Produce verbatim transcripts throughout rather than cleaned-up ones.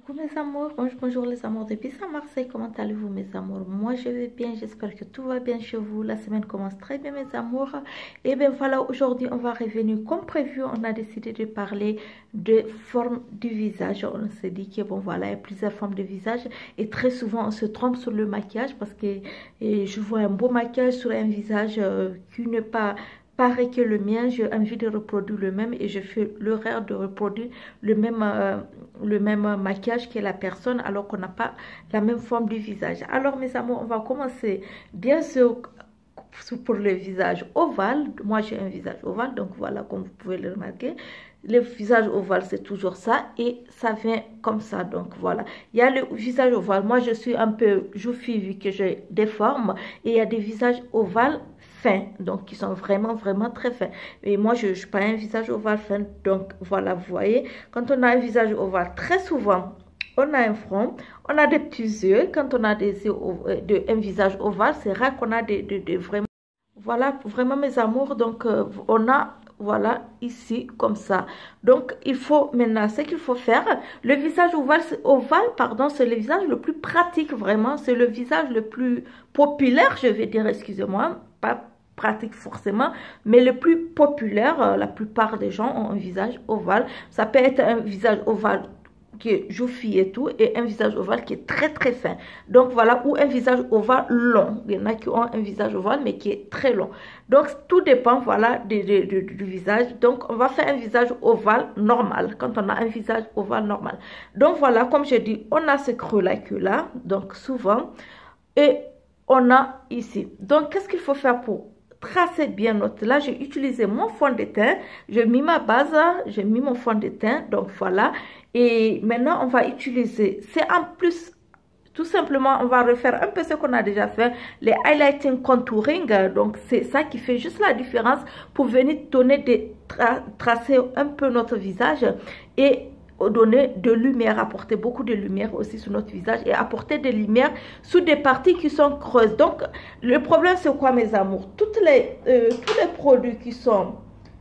Coucou mes amours, bonjour, bonjour les amours de Pisa Marseille, comment allez-vous mes amours? Moi je vais bien, j'espère que tout va bien chez vous, la semaine commence très bien mes amours. Et bien voilà, aujourd'hui on va revenir comme prévu, on a décidé de parler de forme du visage. On s'est dit que bon voilà, il y a plusieurs formes de visage et très souvent on se trompe sur le maquillage parce que et je vois un beau maquillage sur un visage euh, qui n'est pas pareil que le mien. J'ai envie de reproduire le même et je fais l'erreur de reproduire le même euh, le même maquillage que la personne alors qu'on n'a pas la même forme du visage. Alors mes amours, on va commencer bien sûr pour le visage ovale. Moi j'ai un visage ovale, donc voilà, comme vous pouvez le remarquer, le visage ovale c'est toujours ça et ça vient comme ça. Donc voilà, il y a le visage ovale, moi je suis un peu jouffie vu que j'ai des formes, et il y a des visages ovales fins, donc qui sont vraiment vraiment très fins, et moi je n'ai pas un visage ovale fin. Donc voilà, vous voyez, quand on a un visage ovale, très souvent on a un front, on a des petits yeux. Quand on a des yeux, de, un visage ovale, c'est rare qu'on a des, des, des vraiment, voilà, vraiment mes amours. Donc euh, on a, voilà, ici comme ça. Donc il faut maintenant, ce qu'il faut faire, le visage ovale, ovale pardon, c'est le visage le plus pratique, vraiment, c'est le visage le plus populaire, je vais dire, excusez-moi, pas pratique forcément, mais le plus populaire. Euh, la plupart des gens ont un visage ovale. Ça peut être un visage ovale qui est jouffie et tout, et un visage ovale qui est très très fin. Donc voilà, ou un visage ovale long. Il y en a qui ont un visage ovale mais qui est très long. Donc tout dépend, voilà, du, du, du, du visage. Donc on va faire un visage ovale normal, quand on a un visage ovale normal. Donc voilà, comme je dis, on a ce creux là que là, donc souvent, et on a ici. Donc qu'est-ce qu'il faut faire pour tracer bien notre, là j'ai utilisé mon fond de teint, j'ai mis ma base, j'ai mis mon fond de teint, donc voilà. Et maintenant on va utiliser, c'est en plus, tout simplement on va refaire un peu ce qu'on a déjà fait, les highlighting contouring. Donc c'est ça qui fait juste la différence pour venir donner des tra tracer un peu notre visage et donner de lumière, apporter beaucoup de lumière aussi sur notre visage et apporter de lumière sur des parties qui sont creuses. Donc le problème c'est quoi mes amours? Toutes les, euh, tous les produits qui sont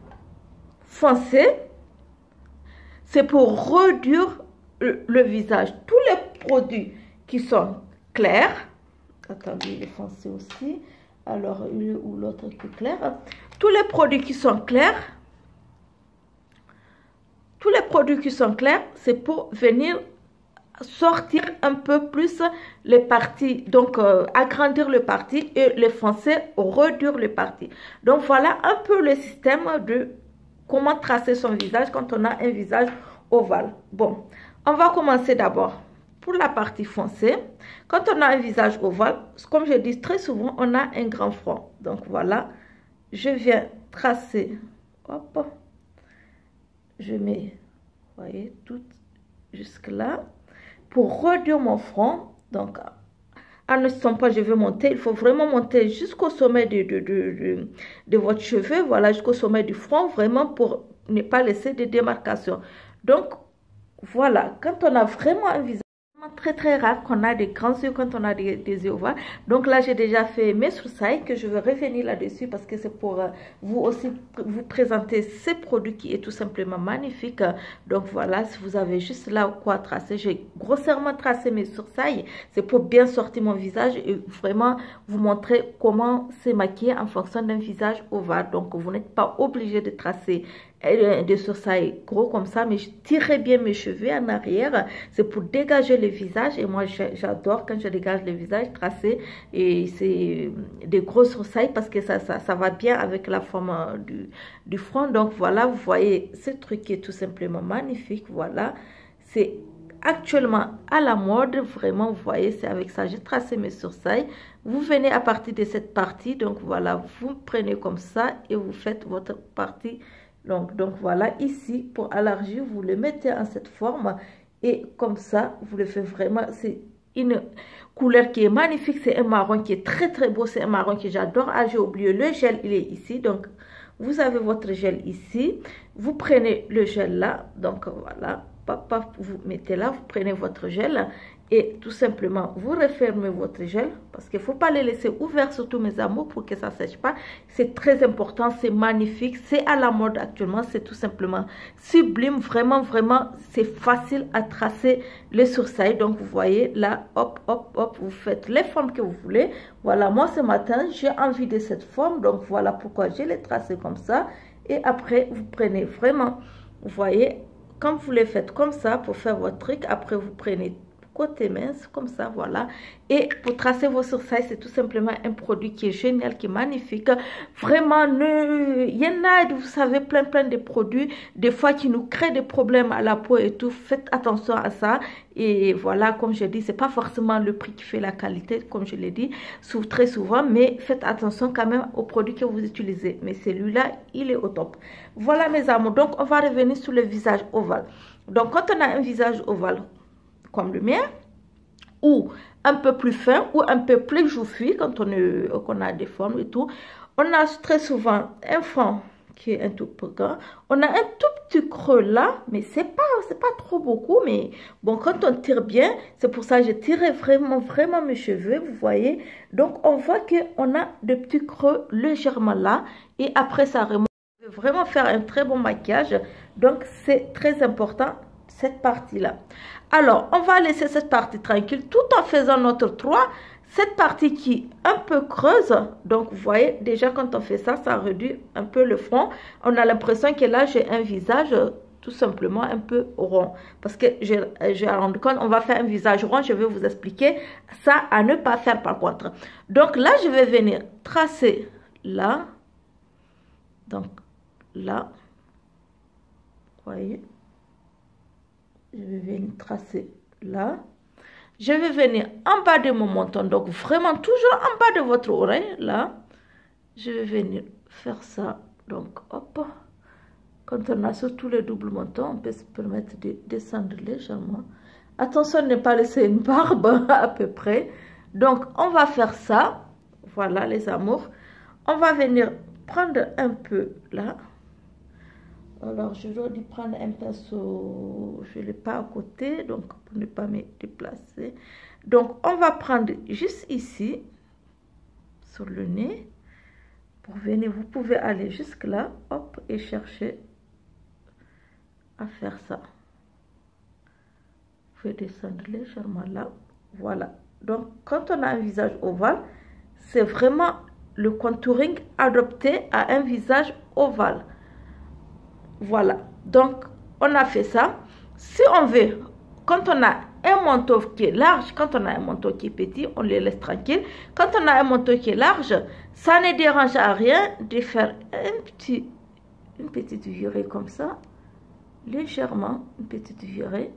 foncés, c'est pour réduire le, le visage. Tous les produits qui sont clairs, attendez, il est foncé aussi, alors une ou l'autre qui est clair, tous les produits qui sont clairs, tous les produits qui sont clairs, c'est pour venir sortir un peu plus les parties, donc euh, agrandir le parti, et les foncés, réduire le parti. Donc voilà un peu le système de comment tracer son visage quand on a un visage ovale. Bon, on va commencer d'abord pour la partie foncée. Quand on a un visage ovale, comme je dis très souvent, on a un grand front. Donc voilà, je viens tracer, hop, je mets, vous voyez, tout jusque là pour réduire mon front. Donc en ne sent pas, je vais monter, il faut vraiment monter jusqu'au sommet de, de, de, de, de votre cheveu, voilà, jusqu'au sommet du front, vraiment pour ne pas laisser de démarcation. Donc voilà, quand on a vraiment un visage, très très rare qu'on a des grands yeux quand on a des, des yeux ovales. Donc là j'ai déjà fait mes sourcils, que je vais revenir là-dessus parce que c'est pour euh, vous aussi vous présenter ces produits qui est tout simplement magnifique. Donc voilà, si vous avez juste là quoi tracer, j'ai grossièrement tracé mes sourcils, c'est pour bien sortir mon visage et vraiment vous montrer comment se maquiller en fonction d'un visage ovale. Donc vous n'êtes pas obligé de tracer des sourcils gros comme ça, mais je tirerai bien mes cheveux en arrière, c'est pour dégager le visage. Et moi j'adore quand je dégage le visage tracé, et c'est des gros sourcils parce que ça, ça, ça va bien avec la forme du, du front. Donc voilà, vous voyez ce truc qui est tout simplement magnifique. Voilà, c'est actuellement à la mode, vraiment, vous voyez, c'est avec ça j'ai tracé mes sourcils. Vous venez à partir de cette partie, donc voilà, vous prenez comme ça et vous faites votre partie. Donc, donc voilà, ici, pour élargir, vous le mettez en cette forme. Et comme ça, vous le faites vraiment. C'est une couleur qui est magnifique. C'est un marron qui est très très beau. C'est un marron que j'adore. Ah, j'ai oublié, le gel, il est ici. Donc, vous avez votre gel ici. Vous prenez le gel là. Donc, voilà. paf, paf, vous mettez là, vous prenez votre gel et tout simplement vous refermez votre gel parce qu'il ne faut pas les laisser ouverts, surtout mes amours, pour que ça ne sèche pas. C'est très important, c'est magnifique, c'est à la mode actuellement, c'est tout simplement sublime, vraiment, vraiment, c'est facile à tracer les sourcils. Donc vous voyez là, hop, hop, hop, vous faites les formes que vous voulez. Voilà, moi ce matin, j'ai envie de cette forme, donc voilà pourquoi je l'ai tracé comme ça. Et après, vous prenez vraiment, vous voyez, quand vous les faites comme ça pour faire votre truc, après vous prenez côté mince comme ça, voilà. Et pour tracer vos sourcils, c'est tout simplement un produit qui est génial, qui est magnifique. Vraiment, ne... il y en a, vous savez, plein plein de produits des fois qui nous créent des problèmes à la peau et tout. Faites attention à ça. Et voilà, comme je dis, c'est pas forcément le prix qui fait la qualité, comme je l'ai dit très souvent, mais faites attention quand même aux produits que vous utilisez. Mais celui-là, il est au top. Voilà mes amours, donc on va revenir sur le visage ovale. Donc quand on a un visage ovale comme le mien, ou un peu plus fin, ou un peu plus joufflu, quand on, est, on a des formes et tout, on a très souvent un fond qui est un tout peu grand, on a un tout petit creux là, mais c'est pas c'est pas trop beaucoup, mais bon, quand on tire bien, c'est pour ça que je tire vraiment vraiment mes cheveux, vous voyez. Donc on voit que on a des petits creux légèrement là, et après ça remonte. Vraiment faire un très bon maquillage, donc c'est très important cette partie là. Alors on va laisser cette partie tranquille tout en faisant notre trois. Cette partie qui est un peu creuse, donc vous voyez déjà quand on fait ça, ça réduit un peu le front. On a l'impression que là j'ai un visage tout simplement un peu rond, parce que j'ai rendu compte, on va faire un visage rond. Je vais vous expliquer ça à ne pas faire par contre. Donc là je vais venir tracer là, donc là, vous voyez, je vais venir tracer là, je vais venir en bas de mon menton, donc vraiment toujours en bas de votre oreille là, je vais venir faire ça. Donc hop, quand on a surtout le double menton, on peut se permettre de descendre légèrement. Attention de ne pas laisser une barbe à peu près. Donc on va faire ça, voilà les amours. On va venir prendre un peu là. Alors, je dois dû prendre un pinceau, je ne l'ai pas à côté, donc pour ne pas me déplacer. Donc, on va prendre juste ici, sur le nez, pour venir, vous pouvez aller jusque là, hop, et chercher à faire ça. Vous pouvez descendre légèrement là, voilà. Donc, quand on a un visage ovale, c'est vraiment le contouring adapté à un visage ovale. Voilà, donc on a fait ça. Si on veut, quand on a un manteau qui est large, quand on a un manteau qui est petit, on les laisse tranquilles. Quand on a un manteau qui est large, ça ne dérange à rien de faire un petit, une petite virée comme ça, légèrement, une petite virée.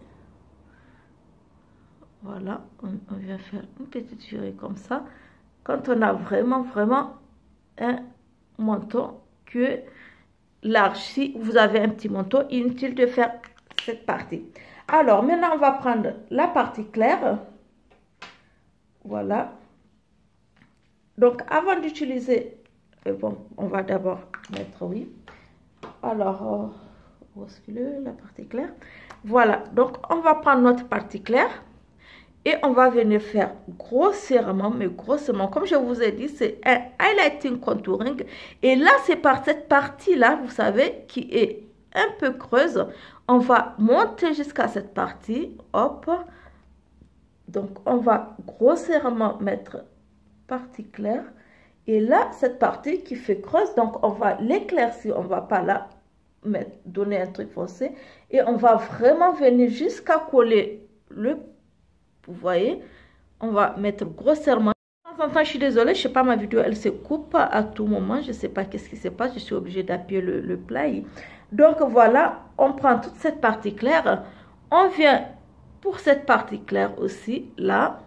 Voilà, on, on vient faire une petite virée comme ça. Quand on a vraiment, vraiment un manteau qui est large, si vous avez un petit manteau, inutile de faire cette partie. Alors maintenant on va prendre la partie claire, voilà. Donc avant d'utiliser, bon, on va d'abord mettre, oui, alors euh, où est-ce que le, la partie claire, voilà. Donc on va prendre notre partie claire et on va venir faire grossièrement, mais grossièrement, comme je vous ai dit, c'est un highlighting contouring. Et là, c'est par cette partie-là, vous savez, qui est un peu creuse. On va monter jusqu'à cette partie, hop. Donc, on va grossièrement mettre partie claire. Et là, cette partie qui fait creuse, donc on va l'éclaircir, on ne va pas là mettre, donner un truc foncé. Et on va vraiment venir jusqu'à coller le. Vous voyez, on va mettre grossièrement. De temps en temps, je suis désolée, je sais pas, ma vidéo, elle se coupe à tout moment. Je sais pas qu'est-ce qui se passe. Je suis obligée d'appuyer le, le play. Donc voilà, on prend toute cette partie claire. On vient pour cette partie claire aussi, là,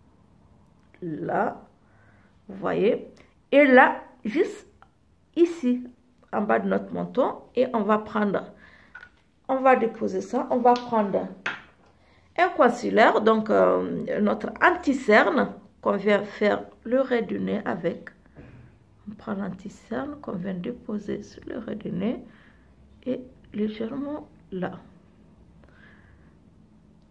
là, vous voyez. Et là, juste ici, en bas de notre menton. Et on va prendre, on va déposer ça. On va prendre un concealer, donc euh, notre anti-cerne qu'on vient faire le ras du nez avec. On prend l'anti-cerne qu'on vient déposer sur le ras du nez et légèrement là.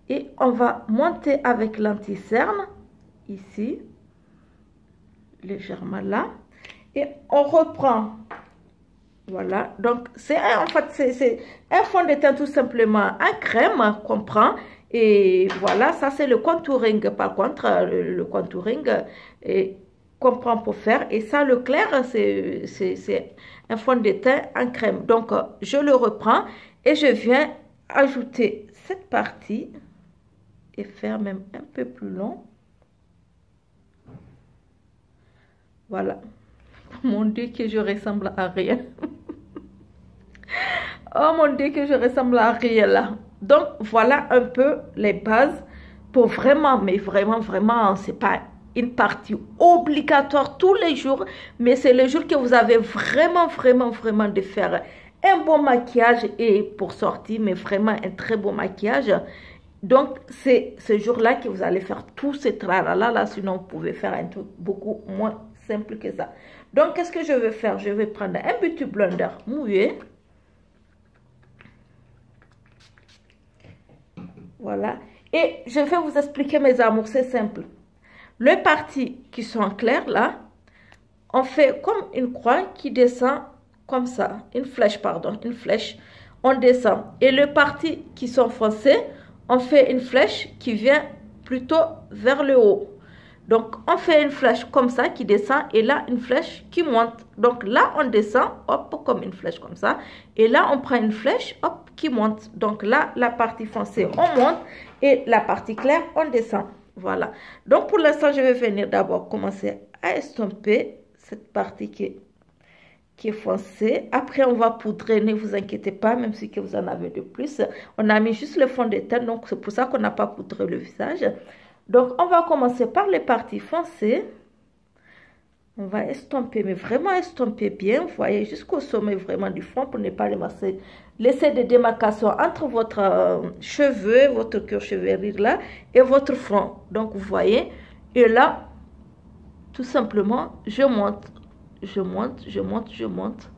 Et on va monter avec l'anti-cerne, ici, légèrement là. Et on reprend. Voilà, donc c'est en fait c'est un fond de teint tout simplement en crème qu'on prend. Et voilà, ça c'est le contouring par contre, le, le contouring qu'on prend pour faire. Et ça, le clair, c'est un fond de teint en crème. Donc je le reprends et je viens ajouter cette partie et faire même un peu plus long. Voilà. Mon Dieu, que je ressemble à rien. Oh mon Dieu, que je ressemble à rien là. Donc, voilà un peu les bases pour vraiment, mais vraiment, vraiment, c'est pas une partie obligatoire tous les jours, mais c'est le jour que vous avez vraiment, vraiment, vraiment de faire un bon maquillage et pour sortir, mais vraiment un très beau maquillage. Donc, c'est ce jour-là que vous allez faire tout ce tralala là, sinon vous pouvez faire un truc beaucoup moins simple que ça. Donc, qu'est-ce que je vais faire? Je vais prendre un beauty blender mouillé. Voilà. Et je vais vous expliquer, mes amours, c'est simple. Les parties qui sont claires, là, on fait comme une croix qui descend comme ça. Une flèche, pardon, une flèche. On descend. Et les parties qui sont foncées, on fait une flèche qui vient plutôt vers le haut. Donc, on fait une flèche comme ça qui descend et là, une flèche qui monte. Donc, là, on descend, hop, comme une flèche comme ça. Et là, on prend une flèche, hop, qui monte. Donc, là, la partie foncée, on monte et la partie claire, on descend. Voilà. Donc, pour l'instant, je vais venir d'abord commencer à estomper cette partie qui est, qui est foncée. Après, on va poudrer, ne vous inquiétez pas, même si que vous en avez de plus. On a mis juste le fond de teint, donc c'est pour ça qu'on n'a pas poudré le visage. Donc, on va commencer par les parties foncées. On va estomper, mais vraiment estomper bien. Vous voyez, jusqu'au sommet vraiment du front pour ne pas laisser, laisser des démarcations entre votre euh, cheveux, votre cuir chevelu là, et votre front. Donc, vous voyez. Et là, tout simplement, je monte, je monte, je monte, je monte.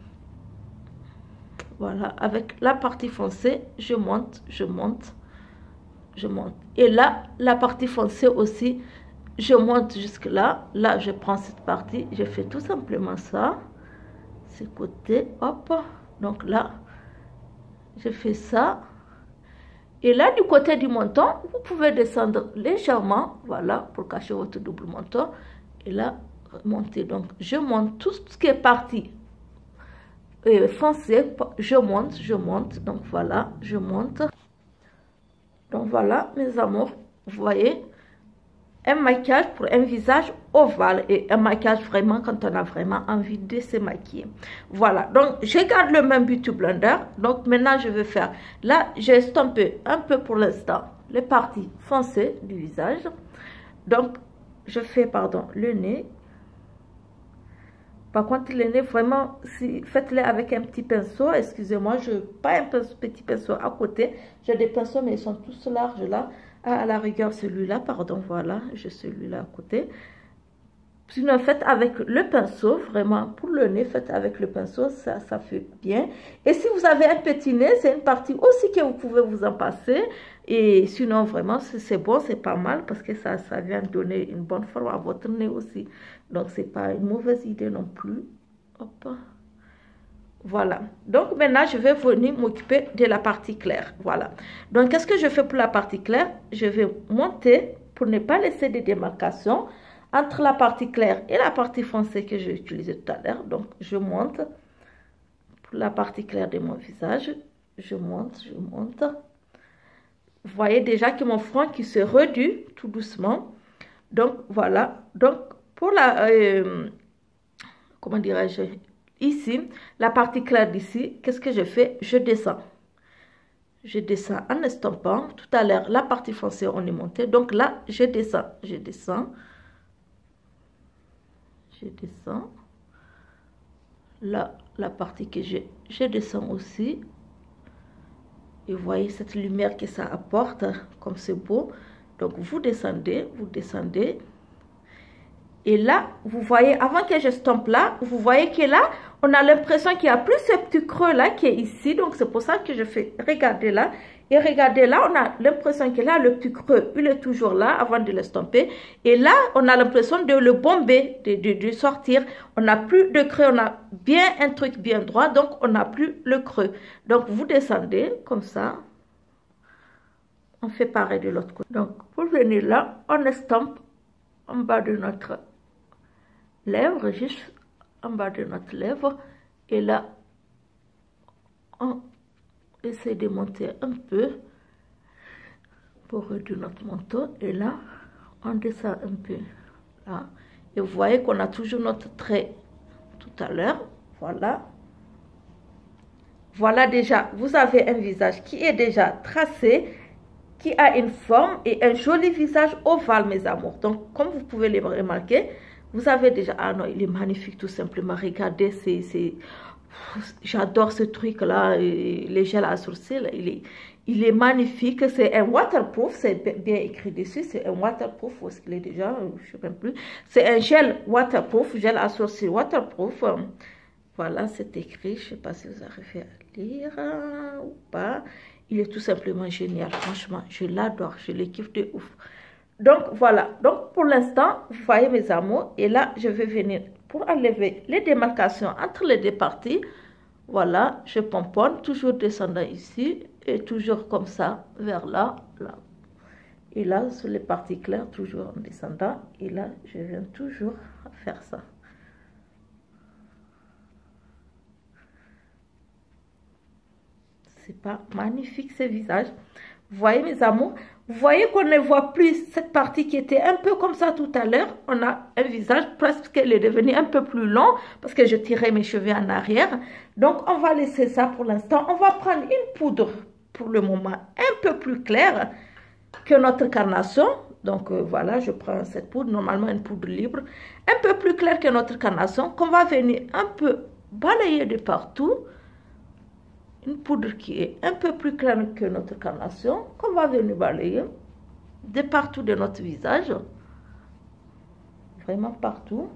Voilà, avec la partie foncée, je monte, je monte. Je monte. Et là, la partie foncée aussi, je monte jusque là. Là, je prends cette partie, je fais tout simplement ça. Ce côté, hop. Donc là, je fais ça. Et là, du côté du menton, vous pouvez descendre légèrement, voilà, pour cacher votre double menton. Et là, monter. Donc, je monte tout ce qui est parti euh, foncé. Je monte, je monte. Donc, voilà, je monte. Donc voilà, mes amours, vous voyez, un maquillage pour un visage ovale et un maquillage vraiment quand on a vraiment envie de se maquiller. Voilà, donc je garde le même beauty blender. Donc maintenant, je vais faire, là, j'ai estompé un peu pour l'instant les parties foncées du visage. Donc, je fais, pardon, le nez. Par contre, le nez, vraiment, si, faites-le avec un petit pinceau. Excusez-moi, je n'ai pas un pinceau, petit pinceau à côté. J'ai des pinceaux, mais ils sont tous larges là. Ah, à la rigueur, celui-là, pardon, voilà. J'ai celui-là à côté. Sinon, faites avec le pinceau, vraiment, pour le nez, faites avec le pinceau, ça, ça fait bien. Et si vous avez un petit nez, c'est une partie aussi que vous pouvez vous en passer. Et sinon, vraiment, c'est bon, c'est pas mal, parce que ça, ça vient donner une bonne forme à votre nez aussi. Donc, c'est pas une mauvaise idée non plus. Hop. Voilà. Donc, maintenant, je vais venir m'occuper de la partie claire. Voilà. Donc, qu'est-ce que je fais pour la partie claire? Je vais monter pour ne pas laisser de démarcations entre la partie claire et la partie foncée que j'ai utilisée tout à l'heure. Donc, je monte pour la partie claire de mon visage. Je monte, je monte. Vous voyez déjà que mon front qui se réduit tout doucement. Donc, voilà. Donc, pour la... Euh, comment dirais-je? Ici, la partie claire d'ici, qu'est-ce que je fais? Je descends. Je descends en estompant. Tout à l'heure, la partie foncée, on est monté. Donc là, je descends. Je descends. Je descends. Là, la partie que j'ai, je descends aussi. Et vous voyez cette lumière que ça apporte, comme c'est beau. Donc, vous descendez, vous descendez. Et là, vous voyez, avant que je stompe là, vous voyez que là, on a l'impression qu'il n'y a plus ce petit creux là qui est ici. Donc, c'est pour ça que je fais, regardez là, Et regardez, là, on a l'impression que là, le plus creux, il est toujours là avant de l'estomper. Et là, on a l'impression de le bomber, de, de, de sortir. On n'a plus de creux, on a bien un truc bien droit, donc on n'a plus le creux. Donc, vous descendez comme ça. On fait pareil de l'autre côté. Donc, pour venir là, on estompe en bas de notre lèvre, juste en bas de notre lèvre. Et là, on essaie de monter un peu pour réduire notre manteau. Et là, on descend un peu là. Et vous voyez qu'on a toujours notre trait tout à l'heure. Voilà. Voilà déjà, vous avez un visage qui est déjà tracé, qui a une forme et un joli visage ovale, mes amours. Donc, comme vous pouvez le remarquer, vous avez déjà... Ah non, il est magnifique tout simplement. Regardez, c'est... J'adore ce truc-là, les gels à sourcils. Il est, il est magnifique. C'est un waterproof, c'est bien écrit dessus. C'est un waterproof, où est-ce qu'il est déjà? Je ne sais même plus. C'est un gel waterproof, gel à sourcils waterproof. Voilà, c'est écrit. Je ne sais pas si vous arrivez à lire ou pas. Il est tout simplement génial, franchement, je l'adore, je le kiffe de ouf. Donc, voilà, donc pour l'instant, vous voyez mes amours, et là, je vais venir pour enlever les démarcations entre les deux parties. Voilà, je pomponne, toujours descendant ici, et toujours comme ça, vers là, là. Et là, sur les parties claires, toujours en descendant, et là, je viens toujours faire ça. C'est pas magnifique ce visage. Vous voyez mes amours, vous voyez qu'on ne voit plus cette partie qui était un peu comme ça tout à l'heure. On a un visage presque qu'elle est devenue un peu plus long parce que je tirais mes cheveux en arrière. Donc on va laisser ça pour l'instant. On va prendre une poudre pour le moment un peu plus claire que notre carnation. Donc euh, voilà, je prends cette poudre, normalement une poudre libre, un peu plus claire que notre carnation, qu'on va venir un peu balayer de partout. Une poudre qui est un peu plus claire que notre carnation, qu'on va venir balayer de partout de notre visage. Vraiment partout.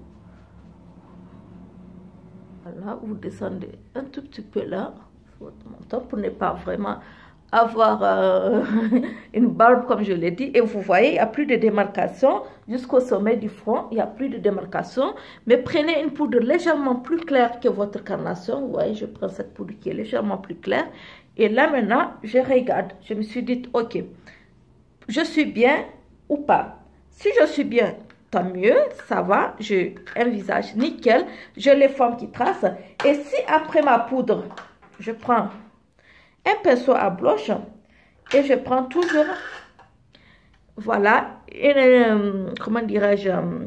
Voilà, vous descendez un tout petit peu là, sur votre menton, pour ne pas vraiment avoir euh, une barbe comme je l'ai dit. Et vous voyez, il n'y a plus de démarcation jusqu'au sommet du front, il n'y a plus de démarcation. Mais prenez une poudre légèrement plus claire que votre carnation. Vous voyez, je prends cette poudre qui est légèrement plus claire. Et là maintenant, je regarde. Je me suis dit, ok, je suis bien ou pas. Si je suis bien, tant mieux, ça va. J'ai un visage nickel. J'ai les formes qui tracent. Et si après ma poudre, je prends un pinceau à blush et je prends toujours, voilà, une, euh, comment dirais-je, euh,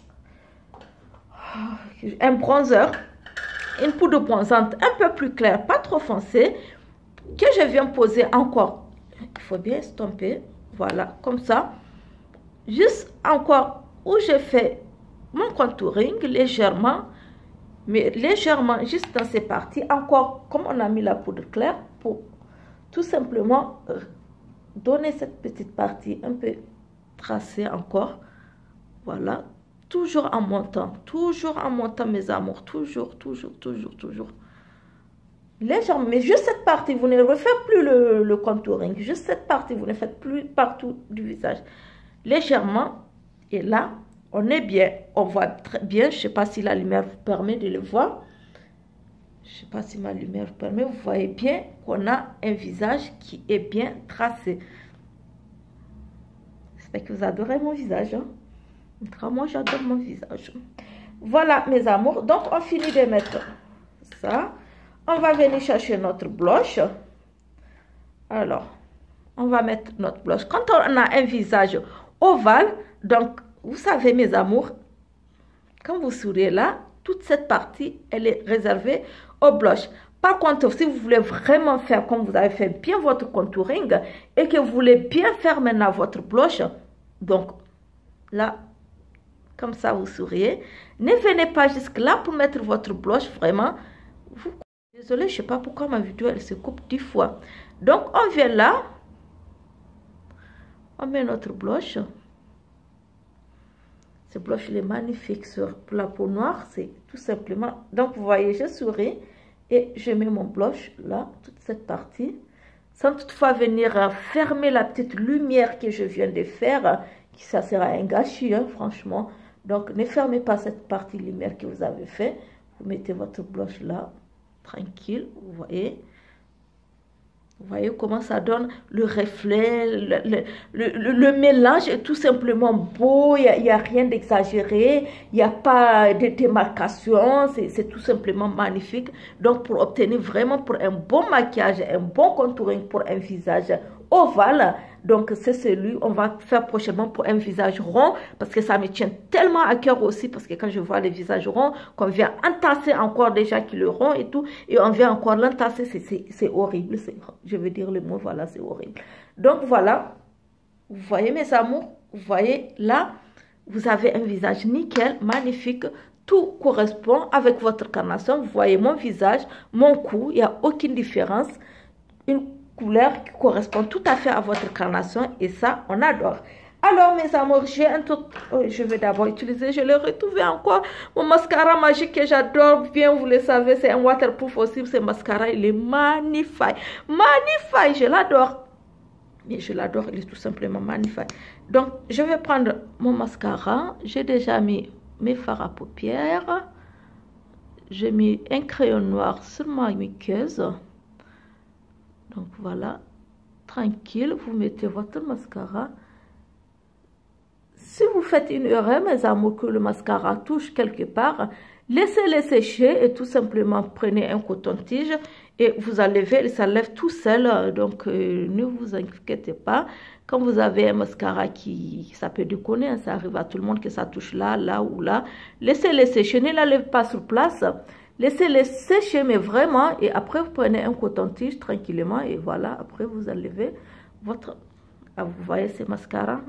un bronzer, une poudre bronzante un peu plus claire, pas trop foncée, que je viens poser encore. Il faut bien estomper, voilà, comme ça, juste encore où je fais mon contouring légèrement, mais légèrement juste dans ces parties, encore comme on a mis la poudre claire, pour tout simplement euh, donner cette petite partie un peu tracée encore. Voilà, toujours en montant, toujours en montant mes amours, toujours, toujours, toujours, toujours. Légèrement, mais juste cette partie, vous ne refaites plus le, le contouring, juste cette partie, vous ne faites plus partout du visage. Légèrement, et là, on est bien, on voit très bien, je ne sais pas si la lumière vous permet de le voir. Je ne sais pas si ma lumière vous permet, vous voyez bien qu'on a un visage qui est bien tracé. J'espère que vous adorez mon visage. Hein? Moi, j'adore mon visage. Voilà, mes amours. Donc, on finit de mettre ça. On va venir chercher notre blush. Alors, on va mettre notre blush. Quand on a un visage ovale, donc, vous savez, mes amours, quand vous souriez là, toute cette partie, elle est réservée au blush. Par contre, si vous voulez vraiment faire comme vous avez fait bien votre contouring et que vous voulez bien faire maintenant votre blush, donc là, comme ça, vous souriez. Ne venez pas jusque là pour mettre votre blush, vraiment. Vous... Désolée, je ne sais pas pourquoi ma vidéo, elle se coupe dix fois. Donc, on vient là. On met notre blush. Ce blush, il est magnifique sur la peau noire. C'est tout simplement... Donc, vous voyez, je souris et je mets mon blush là, toute cette partie. sans toutefois venir fermer la petite lumière que je viens de faire, qui ça sera un gâchis, hein, franchement. Donc, ne fermez pas cette partie lumière que vous avez fait. Vous mettez votre blush là, tranquille, vous voyez. Vous voyez comment ça donne le reflet, le, le, le, le mélange est tout simplement beau, il n'y a, a rien d'exagéré, il n'y a pas de démarcation, c'est tout simplement magnifique. Donc pour obtenir vraiment pour un bon maquillage, un bon contouring pour un visage ovale, donc c'est celui on va faire prochainement pour un visage rond, parce que ça me tient tellement à cœur aussi, parce que quand je vois les visages ronds, qu'on vient entasser encore déjà qui le rond et tout, et on vient encore l'entasser, c'est horrible, je veux dire le mot, voilà, c'est horrible. Donc voilà, vous voyez mes amours, vous voyez là, vous avez un visage nickel, magnifique, tout correspond avec votre carnation. Vous voyez mon visage, mon cou, il n'y a aucune différence, une couleur qui correspond tout à fait à votre carnation, et ça on adore. Alors mes amours, j'ai un tout, oh, je vais d'abord utiliser, je l'ai retrouvé encore, mon mascara magique que j'adore bien, vous le savez, c'est un waterproof aussi, ce mascara il est magnifique, magnifique, je l'adore, mais je l'adore, il est tout simplement magnifique. Donc je vais prendre mon mascara, j'ai déjà mis mes fards à paupières, j'ai mis un crayon noir sur ma muqueuse. Donc voilà, tranquille, vous mettez votre mascara. Si vous faites une erreur, mes amours, que le mascara touche quelque part, laissez-le sécher et tout simplement prenez un coton-tige et vous enlevez, ça lève tout seul. Donc euh, ne vous inquiétez pas. Quand vous avez un mascara qui, ça peut déconner, hein, ça arrive à tout le monde que ça touche là, là ou là. Laissez-le sécher, ne l'enlevez pas sur place. Laissez-les sécher, mais vraiment, et après vous prenez un coton-tige tranquillement, et voilà, après vous enlevez votre... Ah, vous voyez ces mascaras?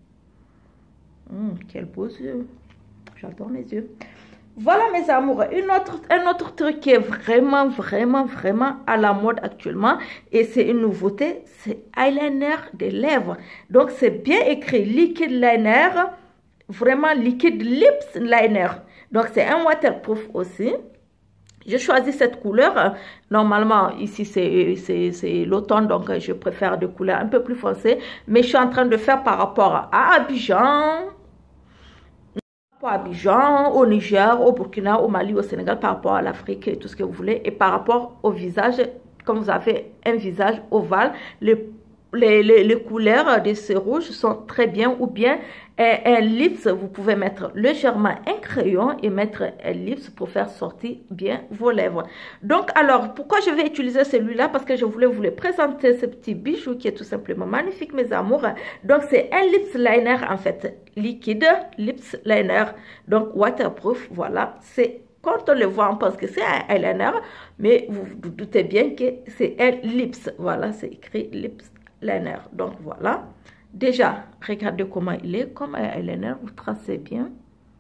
Hum, quel beau yeux. J'adore mes yeux. Voilà mes amours, une autre, un autre truc qui est vraiment, vraiment, vraiment à la mode actuellement, et c'est une nouveauté, c'est eyeliner des lèvres. Donc c'est bien écrit, liquid liner, vraiment liquid lips liner. Donc c'est un waterproof aussi. J'ai choisi cette couleur. Normalement, ici, c'est l'automne, donc je préfère des couleurs un peu plus foncées. Mais je suis en train de faire par rapport à Abidjan, à Abidjan, au Niger, au Burkina, au Mali, au Sénégal, par rapport à l'Afrique et tout ce que vous voulez. Et par rapport au visage, comme vous avez un visage ovale, les Les, les, les couleurs de ce rouge sont très bien, ou bien un, un lips, vous pouvez mettre légèrement un crayon et mettre un lips pour faire sortir bien vos lèvres. Donc alors, pourquoi je vais utiliser celui-là? Parce que je voulais vous le présenter, ce petit bijou qui est tout simplement magnifique mes amours. Donc c'est un lips liner en fait, liquide lips liner, donc waterproof, voilà, c'est... Quand on le voit, on pense que c'est un eyeliner, mais vous vous doutez bien que c'est un lips, voilà, c'est écrit lips liner. Donc voilà, déjà regardez comment il est, comme un eyeliner, vous tracez bien.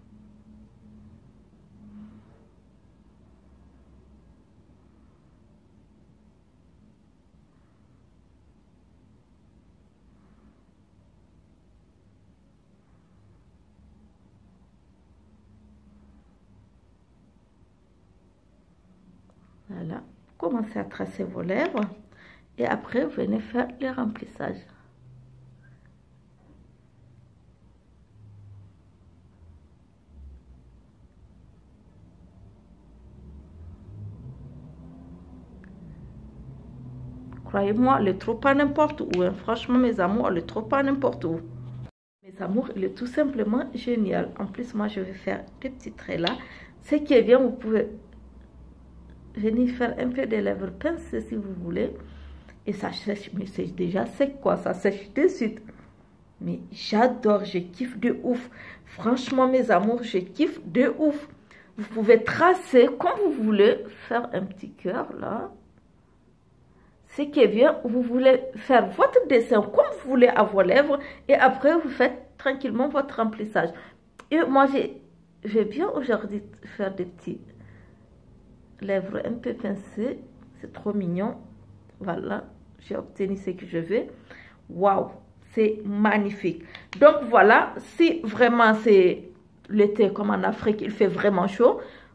Voilà, commencez à tracer vos lèvres et après vous venez faire le remplissage. Croyez-moi, le trop pas n'importe où. Hein. Franchement, mes amours, le trop pas n'importe où. Mes amours, il est tout simplement génial. En plus, moi, je vais faire des petits traits là. Ce qui est bien, vous pouvez venir faire un peu de lèvres pincées si vous voulez. Et ça sèche, mais c'est déjà sec quoi, ça sèche de suite. Mais j'adore, je kiffe de ouf. Franchement, mes amours, je kiffe de ouf. Vous pouvez tracer comme vous voulez, faire un petit cœur là. Ce qui est bien, vous voulez faire votre dessin comme vous voulez à vos lèvres et après vous faites tranquillement votre remplissage. Et moi, je vais bien aujourd'hui faire des petits lèvres un peu pincées. C'est trop mignon. Voilà, j'ai obtenu ce que je veux. Waouh, c'est magnifique. Donc voilà, si vraiment c'est l'été comme en Afrique, il fait vraiment chaud.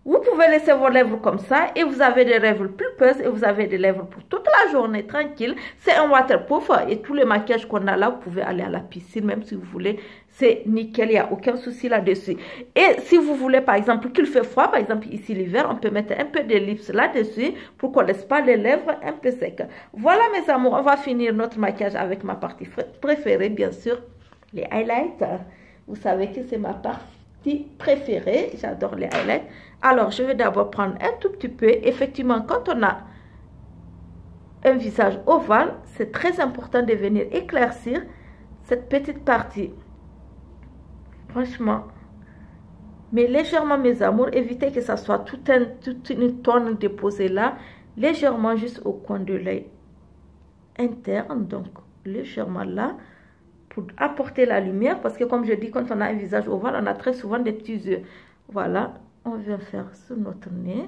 Vous pouvez laisser vos lèvres comme ça et vous avez des lèvres pulpeuses et vous avez des lèvres pour toute la journée tranquille. C'est un waterproof et tous les maquillages qu'on a là, vous pouvez aller à la piscine même si vous voulez. C'est nickel, il n'y a aucun souci là-dessus. Et si vous voulez par exemple qu'il fait froid, par exemple ici l'hiver, on peut mettre un peu de lips là-dessus pour qu'on ne laisse pas les lèvres un peu secs. Voilà mes amours, on va finir notre maquillage avec ma partie préférée bien sûr, les highlights. Vous savez que c'est ma partie préférée, j'adore les highlights. Alors, je vais d'abord prendre un tout petit peu. Effectivement, quand on a un visage ovale, c'est très important de venir éclaircir cette petite partie. Franchement, mais légèrement mes amours, évitez que ça soit tout un, toute une tonne déposée là. Légèrement juste au coin de l'œil interne, donc légèrement là. Pour apporter la lumière, parce que comme je dis, quand on a un visage ovale, on a très souvent des petits yeux. Voilà. On vient faire sur notre nez.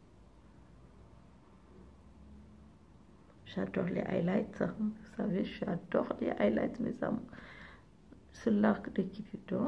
J'adore les highlights. Vous savez, j'adore les highlights, mes amours. Sur l'arc de Cupidon.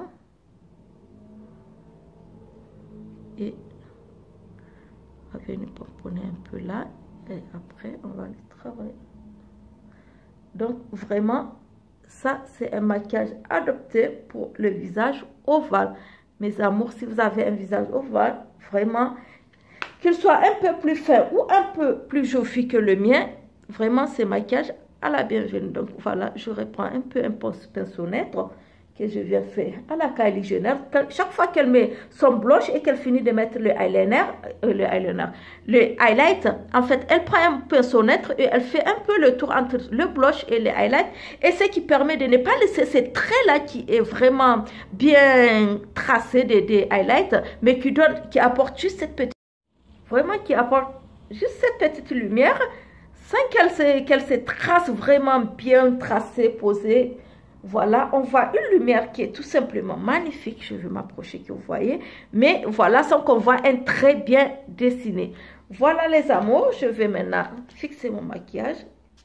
Et on va venir pomponner un peu là. Et après, on va les travailler. Donc, vraiment, ça, c'est un maquillage adopté pour le visage ovale. Mes amours, si vous avez un visage ovale, vraiment, qu'il soit un peu plus fin ou un peu plus joli que le mien, vraiment, c'est maquillage à la bienvenue. Donc, voilà, je reprends un peu un pinceau neutre que je viens faire à la Kylie Jenner. Chaque fois qu'elle met son blush et qu'elle finit de mettre le eyeliner, euh, le eyeliner, le highlight, en fait, elle prend un pinceau neutre et elle fait un peu le tour entre le blush et le highlight. Et ce qui permet de ne pas laisser ces traits-là qui est vraiment bien tracé des, des highlights, mais qui donne, qui apporte juste cette petite, vraiment qui apporte juste cette petite lumière, sans qu'elle se, qu'elle se trace vraiment bien tracée, posée. Voilà, on voit une lumière qui est tout simplement magnifique. Je vais m'approcher que vous voyez. Mais voilà, sans qu'on voit un trait bien dessiné. Voilà les amours. Je vais maintenant fixer mon maquillage.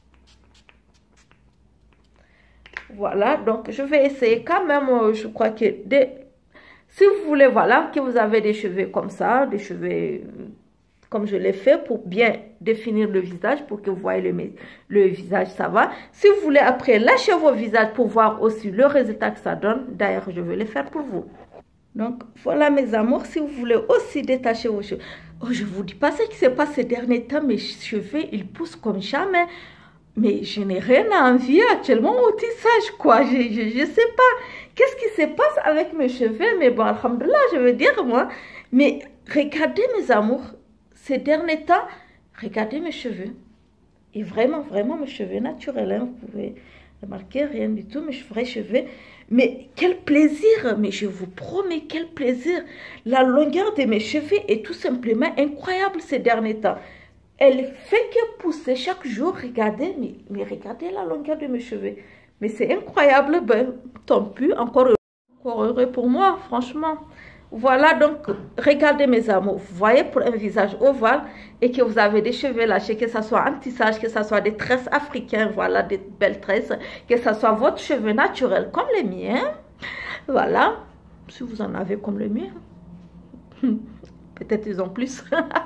Voilà, donc je vais essayer quand même, je crois que... Des, si vous voulez, voilà, que vous avez des cheveux comme ça, des cheveux... comme je l'ai fait pour bien définir le visage, pour que vous voyez le, le visage, ça va. Si vous voulez après lâcher vos visages pour voir aussi le résultat que ça donne, d'ailleurs je vais le faire pour vous. Donc voilà mes amours, si vous voulez aussi détacher vos cheveux. Oh, je vous dis pas ce qui se passe ces derniers temps, mes cheveux ils poussent comme jamais. Mais je n'ai rien à envier actuellement au tissage quoi, je, je, je sais pas. Qu'est-ce qui se passe avec mes cheveux, mais bon, alhamdoulilah, je veux dire moi. Mais regardez mes amours. Ces derniers temps, regardez mes cheveux. Et vraiment, vraiment, mes cheveux naturels. Hein, vous pouvez remarquer, rien du tout, mes vrais cheveux. Mais quel plaisir, mais je vous promets, quel plaisir. La longueur de mes cheveux est tout simplement incroyable ces derniers temps. Elle fait que pousser chaque jour. Regardez, mais, mais regardez la longueur de mes cheveux. Mais c'est incroyable. Ben, tant pis, encore heureux, encore heureux pour moi, franchement. Voilà, donc, regardez mes amours, vous voyez, pour un visage ovale et que vous avez des cheveux lâchés, que ce soit un tissage, que ce soit des tresses africaines, voilà, des belles tresses, que ce soit votre cheveu naturel comme les miens, voilà, si vous en avez comme le mien, peut-être ils ont plus.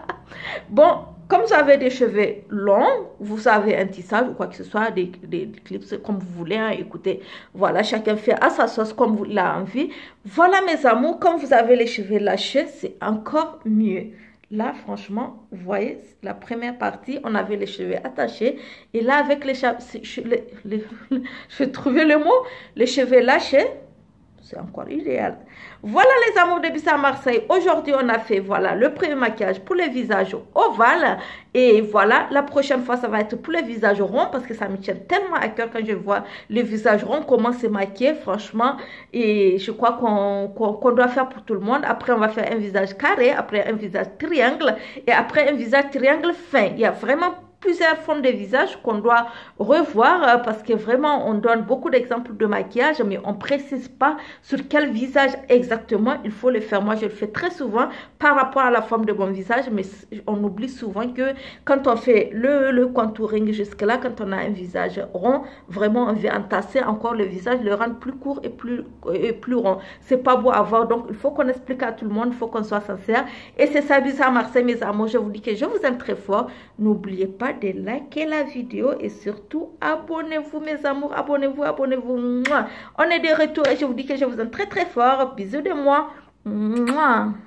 Bon, comme vous avez des cheveux longs, vous avez un tissage ou quoi que ce soit, des, des, des clips comme vous voulez, hein, écoutez, voilà, chacun fait à sa sauce comme il a envie. Voilà mes amours, comme vous avez les cheveux lâchés, c'est encore mieux. Là, franchement, vous voyez, la première partie, on avait les cheveux attachés. Et là, avec les cheveux, les, les, je vais trouver le mot, les cheveux lâchés, c'est encore idéal. Voilà les amours de Bissa Marseille. Aujourd'hui, on a fait voilà le premier maquillage pour les visages ovales. Et voilà, la prochaine fois, ça va être pour les visages ronds parce que ça me tient tellement à cœur quand je vois les visages ronds, comment se maquiller, franchement. Et je crois qu'on qu'on, qu'on doit faire pour tout le monde. Après, on va faire un visage carré, après un visage triangle et après un visage triangle fin. Il y a vraiment plusieurs formes de visage qu'on doit revoir parce que vraiment on donne beaucoup d'exemples de maquillage mais on précise pas sur quel visage exactement il faut le faire. Moi je le fais très souvent par rapport à la forme de mon visage, mais on oublie souvent que quand on fait le, le contouring jusque là, quand on a un visage rond, vraiment on veut entasser encore le visage, le rendre plus court et plus, et plus rond. C'est pas beau à voir, donc il faut qu'on explique à tout le monde, il faut qu'on soit sincère. Et c'est ça, Bisa Marseille, mes amours. Je vous dis que je vous aime très fort. N'oubliez pas de liker la vidéo et surtout abonnez-vous, mes amours. Abonnez-vous, abonnez-vous. On est de retour et je vous dis que je vous aime très très fort. Bisous de moi.